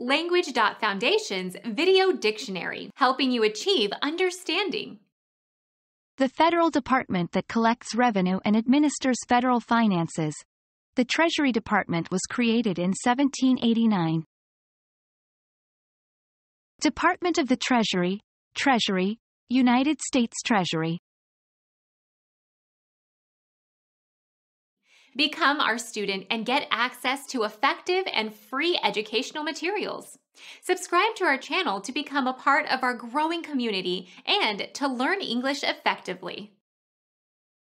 Language.Foundation's Video Dictionary, helping you achieve understanding. The federal department that collects revenue and administers federal finances. The Treasury Department was created in 1789. Department of the Treasury, Treasury, United States Treasury. Become our student and get access to effective and free educational materials. Subscribe to our channel to become a part of our growing community and to learn English effectively.